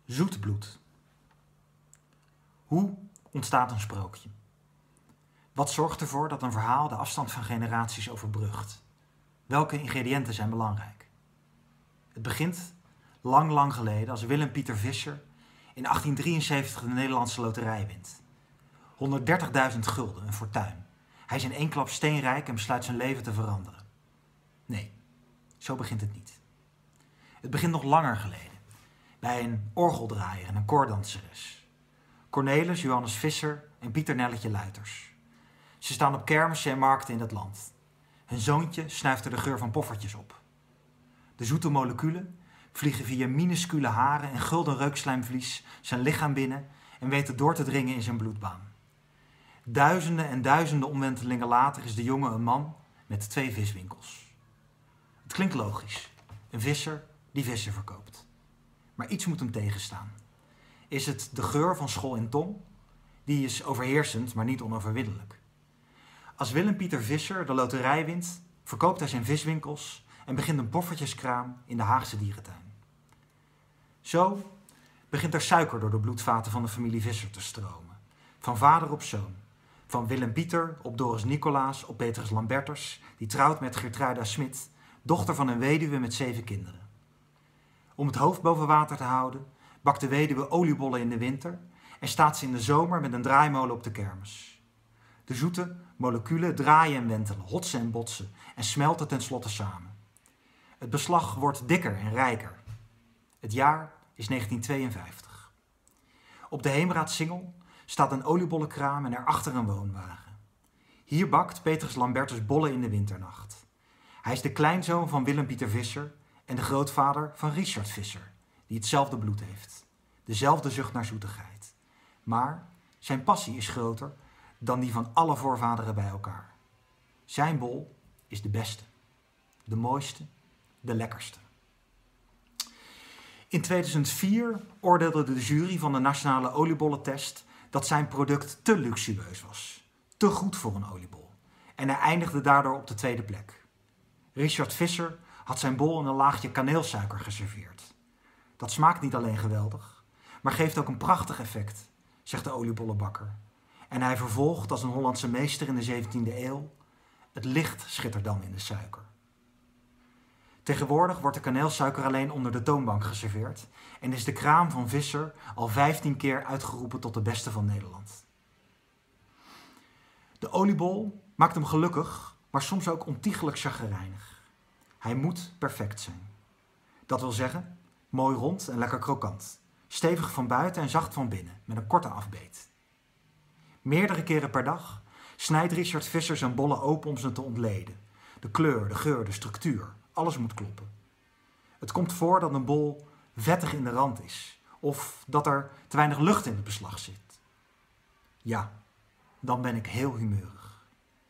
Zoet bloed. Hoe ontstaat een sprookje? Wat zorgt ervoor dat een verhaal de afstand van generaties overbrugt? Welke ingrediënten zijn belangrijk? Het begint lang, lang geleden als Willem Pieter Visser in 1873 de Nederlandse loterij wint. 130.000 gulden, een fortuin. Hij is in één klap steenrijk en besluit zijn leven te veranderen. Nee, zo begint het niet. Het begint nog langer geleden, bij een orgeldraaier en een koordanseres. Cornelis Johannes Visser en Pieter Nelletje Luiters. Ze staan op kermissen en markten in het land. Hun zoontje snuift er de geur van poffertjes op. De zoete moleculen vliegen via minuscule haren en gulden reukslijmvlies zijn lichaam binnen en weten door te dringen in zijn bloedbaan. Duizenden en duizenden omwentelingen later is de jongen een man met 2 viswinkels. Het klinkt logisch. Een visser die vissen verkoopt. Maar iets moet hem tegenstaan. Is het de geur van schol en tong? Die is overheersend, maar niet onoverwinnelijk. Als Willem Pieter Visser de loterij wint, verkoopt hij zijn viswinkels en begint een poffertjeskraam in de Haagse dierentuin. Zo begint er suiker door de bloedvaten van de familie Visser te stromen. Van vader op zoon. Van Willem Pieter op Doris Nicolaas op Petrus Lambertus, die trouwt met Gertruida Smit, dochter van een weduwe met 7 kinderen. Om het hoofd boven water te houden, bakt de weduwe oliebollen in de winter en staat ze in de zomer met een draaimolen op de kermis. De zoete moleculen draaien en wentelen, hotsen en botsen en smelten tenslotte samen. Het beslag wordt dikker en rijker. Het jaar is 1952. Op de Heemraadsingel staat een oliebollenkraam en erachter een woonwagen. Hier bakt Petrus Lambertus bollen in de winternacht. Hij is de kleinzoon van Willem Pieter Visser en de grootvader van Richard Visser, die hetzelfde bloed heeft. Dezelfde zucht naar zoetigheid. Maar zijn passie is groter dan die van alle voorvaderen bij elkaar. Zijn bol is de beste, de mooiste, de lekkerste. In 2004 oordeelde de jury van de Nationale Oliebollentest dat zijn product te luxueus was. Te goed voor een oliebol. En hij eindigde daardoor op de 2e plek. Richard Visser had zijn bol in een laagje kaneelsuiker geserveerd. Dat smaakt niet alleen geweldig, maar geeft ook een prachtig effect, zegt de oliebollenbakker. En hij vervolgt als een Hollandse meester in de 17e eeuw: het licht schittert dan in de suiker. Tegenwoordig wordt de kaneelsuiker alleen onder de toonbank geserveerd en is de kraam van Visser al 15 keer uitgeroepen tot de beste van Nederland. De oliebol maakt hem gelukkig, maar soms ook ontiegelijk chagrijnig. Hij moet perfect zijn. Dat wil zeggen, mooi rond en lekker krokant. Stevig van buiten en zacht van binnen, met een korte afbeet. Meerdere keren per dag snijdt Richard Visser zijn bollen open om ze te ontleden. De kleur, de geur, de structuur, alles moet kloppen. Het komt voor dat een bol vettig in de rand is, of dat er te weinig lucht in het beslag zit. Ja, dan ben ik heel humeurig.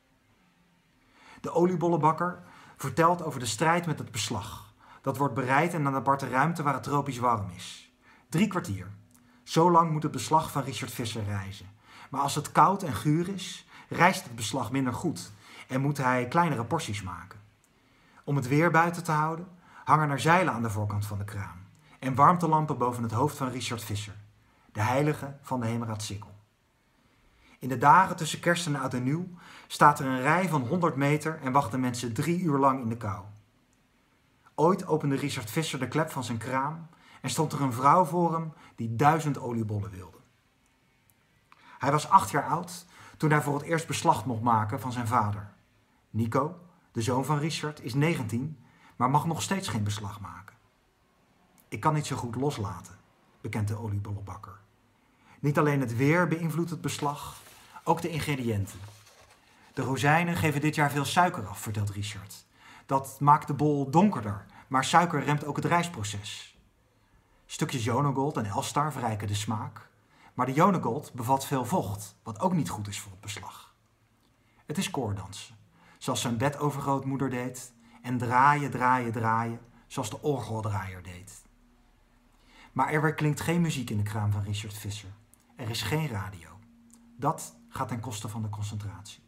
De oliebollenbakker vertelt over de strijd met het beslag. Dat wordt bereid in een aparte ruimte waar het tropisch warm is. 3 kwartier. Zo lang moet het beslag van Richard Visser rijzen. Maar als het koud en guur is, rijst het beslag minder goed en moet hij kleinere porties maken. Om het weer buiten te houden, hangen er zeilen aan de voorkant van de kraam en warmtelampen boven het hoofd van Richard Visser, de heilige van de Heemraadsingel. In de dagen tussen kerst en oud en nieuw staat er een rij van 100 meter en wachten mensen 3 uur lang in de kou. Ooit opende Richard Visser de klep van zijn kraam en stond er een vrouw voor hem die 1000 oliebollen wilde. Hij was 8 jaar oud toen hij voor het eerst beslag mocht maken van zijn vader. Nico, de zoon van Richard, is 19, maar mag nog steeds geen beslag maken. Ik kan niet zo goed loslaten, bekent de oliebollenbakker. Niet alleen het weer beïnvloedt het beslag, ook de ingrediënten. De rozijnen geven dit jaar veel suiker af, vertelt Richard. Dat maakt de bol donkerder, maar suiker remt ook het rijstproces. Stukjes Jonagold en Elstar verrijken de smaak, maar de Jonagold bevat veel vocht, wat ook niet goed is voor het beslag. Het is koordansen, zoals zijn bedovergrootmoeder deed, en draaien, draaien, draaien, zoals de orgeldraaier deed. Maar er klinkt geen muziek in de kraam van Richard Visser. Er is geen radio. Dat gaat ten koste van de concentratie.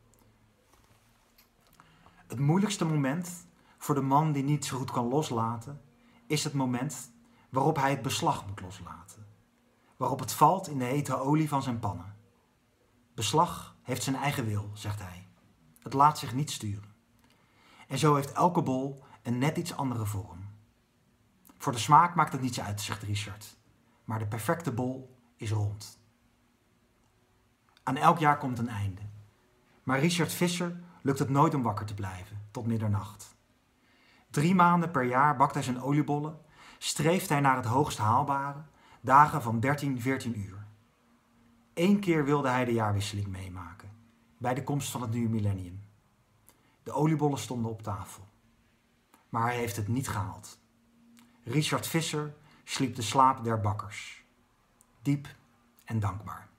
Het moeilijkste moment voor de man die niet zo goed kan loslaten, is het moment waarop hij het beslag moet loslaten, waarop het valt in de hete olie van zijn pannen. Beslag heeft zijn eigen wil, zegt hij. Het laat zich niet sturen. En zo heeft elke bol een net iets andere vorm. Voor de smaak maakt het niets uit, zegt Richard. Maar de perfecte bol is rond. Aan elk jaar komt een einde. Maar Richard Visser lukt het nooit om wakker te blijven, tot middernacht. 3 maanden per jaar bakt hij zijn oliebollen, streeft hij naar het hoogst haalbare, dagen van 14 uur. 1 keer wilde hij de jaarwisseling meemaken, bij de komst van het nieuwe millennium. De oliebollen stonden op tafel. Maar hij heeft het niet gehaald. Richard Visser sliep de slaap der bakkers. Diep en dankbaar.